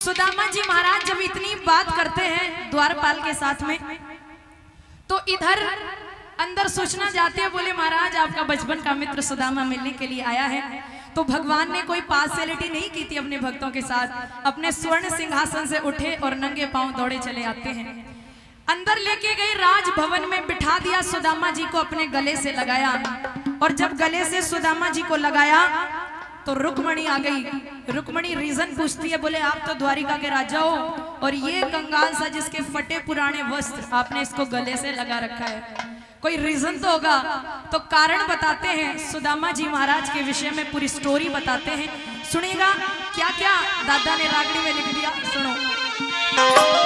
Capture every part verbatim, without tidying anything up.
सुदामा जी महाराज जब इतनी बात करते हैं द्वारपाल के साथ में, तो इधर अंदर सूचना जाते हैं, बोले महाराज आपका बचपन का मित्र सुदामा मिलने के लिए आया है। तो भगवान ने कोई पार्शियलिटी नहीं की थी अपने भक्तों के साथ, अपने स्वर्ण सिंहासन से उठे और नंगे पांव दौड़े चले आते हैं। अंदर लेके गए, राजभवन में बिठा दिया, सुदामा जी को अपने गले से लगाया, और जब गले से सुदामा जी को लगाया तो रुक्मणी आ गई। रुक्मणी रीजन पूछती है, बोले आप तो द्वारिका के राजा हो और ये कंगाल सा जिसके फटे पुराने वस्त्र आपने इसको गले से लगा रखा है, कोई रीजन तो होगा। तो कारण बताते हैं, सुदामा जी महाराज के विषय में पूरी स्टोरी बताते हैं, सुनिएगा क्या क्या दादा ने रागड़ी में लिख दिया, सुनो।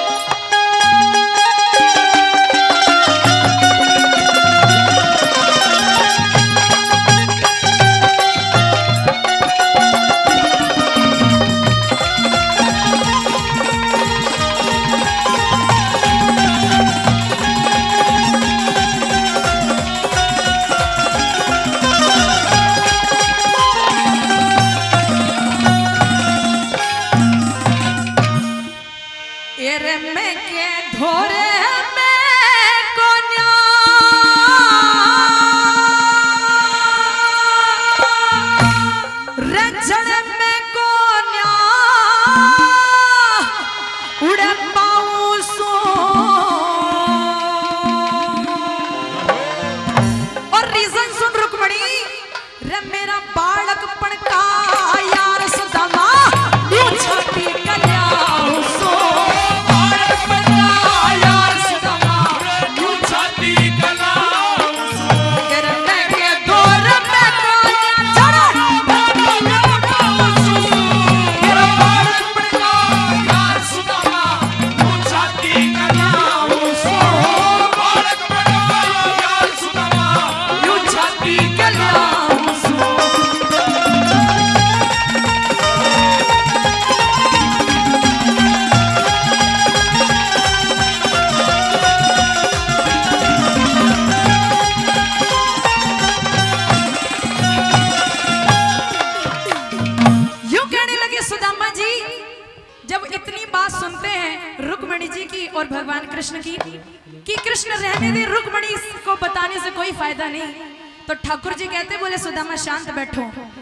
और भगवान कृष्ण की कि कृष्ण रहने दे, रुक्मणी को बताने से कोई फायदा नहीं। तो ठाकुर जी कहते, बोले सुदामा शांत बैठो,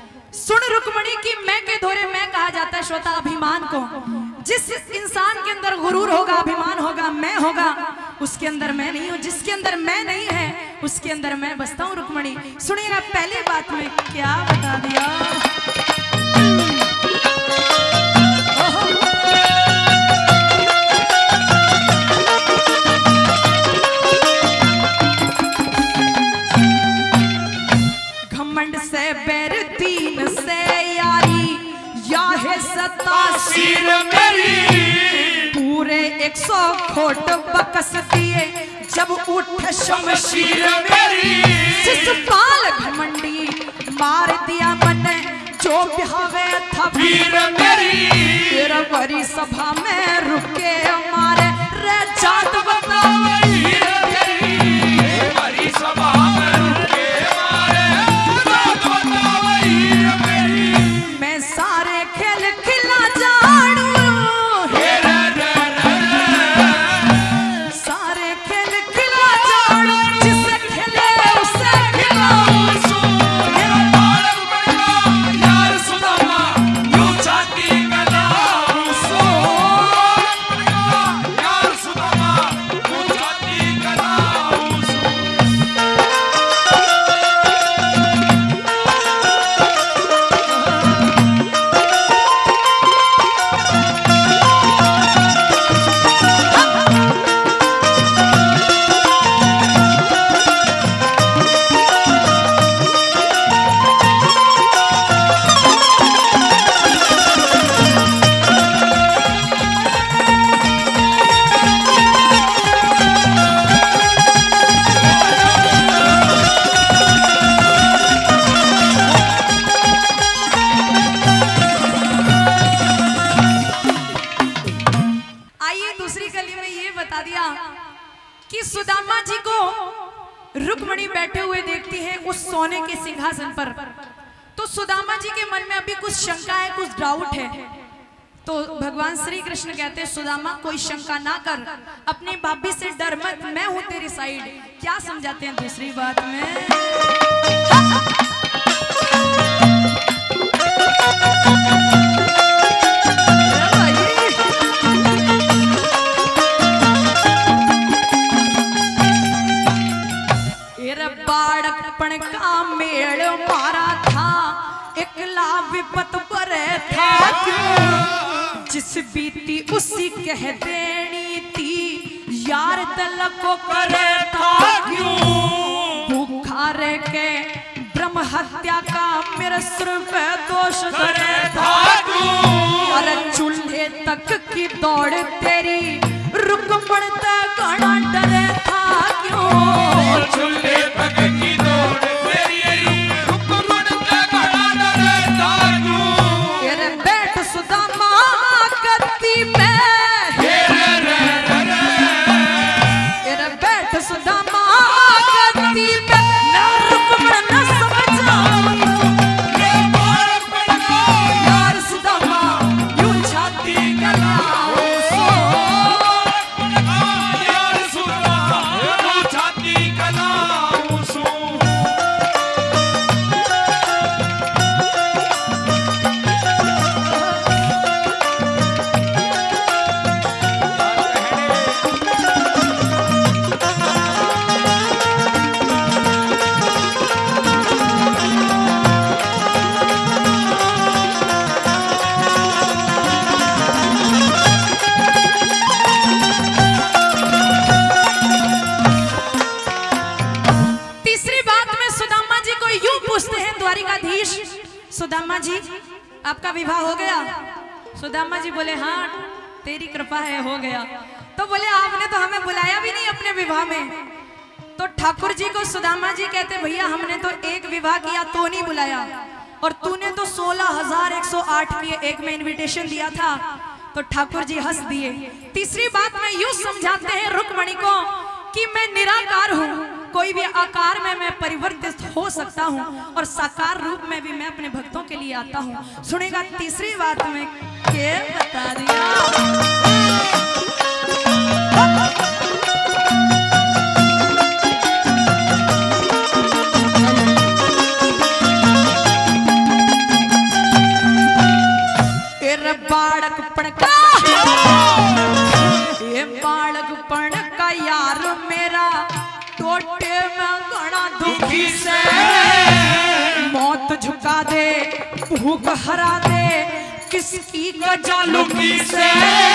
सुन रुक्मणी की मैं के धोरे मैं कहा जाता है श्रोता अभिमान को। जिस इंसान के अंदर गुरूर होगा, अभिमान होगा, मैं होगा, उसके अंदर मैं नहीं हूँ। जिसके अंदर मैं नहीं है उसके अंदर मैं बसता हूँ। रुक्मणी सुनिएगा, पहली बात में क्या बता दिया, सिर मेरी पूरे एक सौ खोट बकस दिए जब उठ शमशीर मेरी, शिशुपाल घमंडी मार दिया मन जो बिहावे था वीर मेरी। तेरा बड़ी सभा में रुके मारे रे जात बतावे वीर मेरी, बड़ी सभा में रुके मारे जात बतावे वीर मेरी। मैं सारे खेल खिला जाड़ू, सारे खेल खिला जाड़ू, जिसे खेले उसे खिलाऊं। मेरा बालक बड़ा यार सुदामा यूं छाती कलाऊं सो, यार सुदामा यूं छाती कलाऊं सो। कि सुदामा जी को रुक्मणी बैठे हुए देखती है उस सोने के सिंहासन पर, तो सुदामा जी के मन में अभी कुछ शंका है, कुछ डाउट है। तो भगवान श्री कृष्ण कहते हैं सुदामा कोई शंका ना कर, अपनी भाभी से डर मत, मैं हूं तेरी साइड। क्या समझाते हैं दूसरी बात में? बाड़कपन का मेल मारा था, एकला विपत परे था क्यों, जिस बीती उसी कह देनी थी, यार दिल को करे था क्यों, भूखा रह के ब्रह्म हत्या का मेरे सिर पे दोष धरे था क्यों, अरे चूल्हे तक की दौड़ तेरी रुकमण तक घना डरे था क्यों, चूल्हे तक की दौड़ तेरी रुकमण तक घना डरे था क्यों, तेरे बैठ सुदामा गद्दी पे, रे रे रे रे, तेरे बैठ सुदामा गद्दी पे, ना रुकमण न समझा ये बाड़कपन का यार सुदामा यूं छाती गलाओ सो, यार सुदामा यूं छाती गलाओ सो। तीसरी बात में सुदामा जी को यूं पूछते हैं द्वारिकाधीश, सुदामा जी आपका विवाह हो गया? सुदामा जी बोले हाँ तेरी कृपा है हो गया। तो बोले आपने तो हमें बुलाया भी नहीं अपने विवाह में। तो ठाकुर जी को सुदामा जी कहते भैया हमने तो एक विवाह किया तो नहीं बुलाया, और तूने तो सोलह हजार एक सौ आठ किए, एक में इन्विटेशन दिया था। तो ठाकुर जी हंस दिए। तीसरी बात में यूं समझाते हैं रुक्मणी को कि मैं निराकार हूँ, कोई भी आकार में मैं परिवर्तित हो सकता हूँ, और साकार रूप में भी मैं अपने भक्तों के लिए आता हूँ। सुनेगा तीसरी बात में क्या बता दिया। बाड़कपन का ये बाड़कपन का यार मेरा टोटे में घना दुखी से, मौत झुका दे भूख हरा दे किसकी गजालुकी से,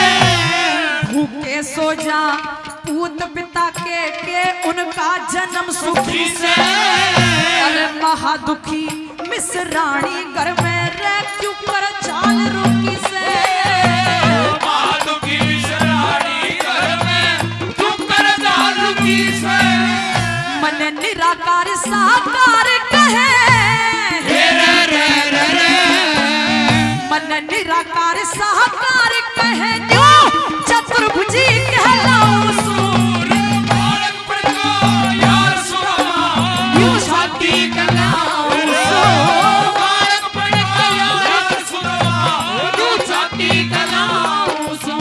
भूखे सो जा पूत पिता के के उनका जन्म सुखी से, अरे महादुखी मिसरानी घर में रह क्यों कर चाल रुकी से, महादुखी मिसरानी घर में क्यों कर चाल रुकी से, मन निराकार साकार कहे रे रे रे रे रे, मन निराकार साकार कहे जो चतुर्भुजी कहलाऊं सूर, बाड़कपन का यार सुदामा यूं छाती गलाऊं सूर, बाड़कपन का यार सुदामा यूं छाती गलाओ सो।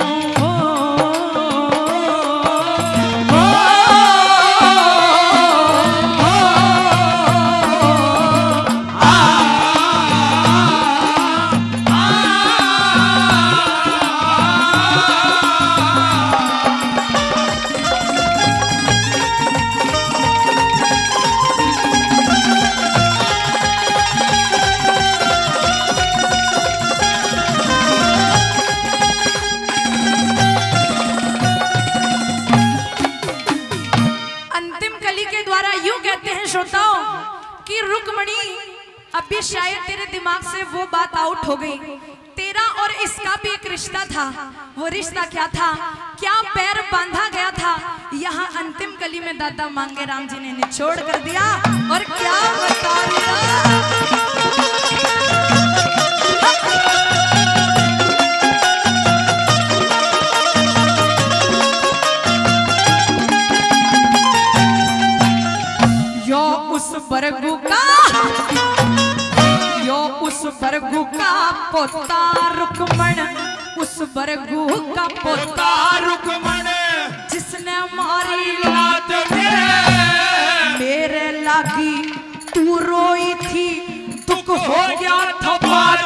अभी शायद तेरे दिमाग से वो बात आउट हो गई। तेरा और इसका भी एक रिश्ता था। वो रिश्ता क्या था? क्या पैर बांधा गया था? यहाँ अंतिम कली में दादा मांगे राम जी ने निचोड़ कर दिया और क्या बता दिया। यो उस बरगु का यो उस बरगु का पोता रुक्मण, उस बरगू का पोता रुकमण जिसने मारी लात मेरे मेरे लागी तू रोई थी दुख हो गया थपाट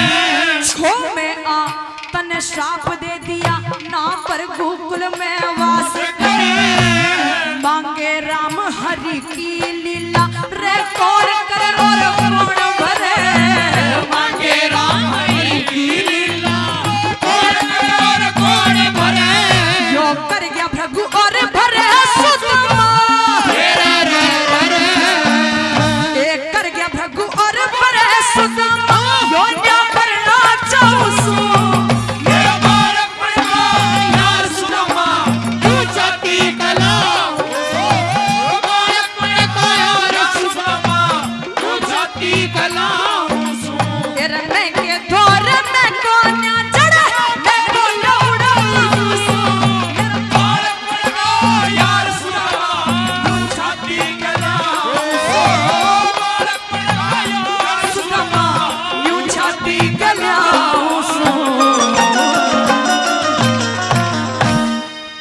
छो में आ तने श्राप दे दिया ना पर गोकुल में वा